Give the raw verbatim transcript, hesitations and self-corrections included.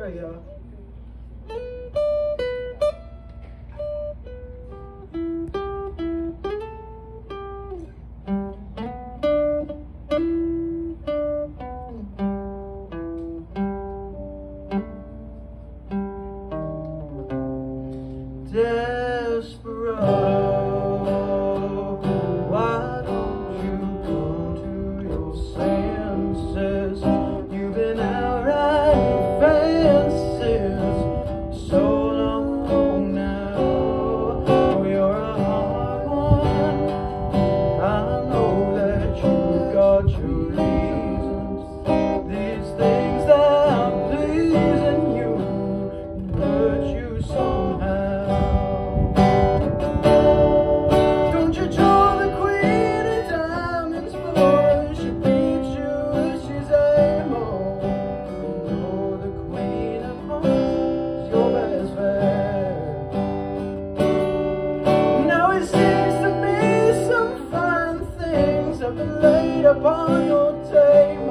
There we go. Desperado, why don't you come to your senses? You've been out riding fences so long now. Oh, you're a hard one. I know that you've got your reasons. These things that are pleasing you hurt you somehow. Upon your table.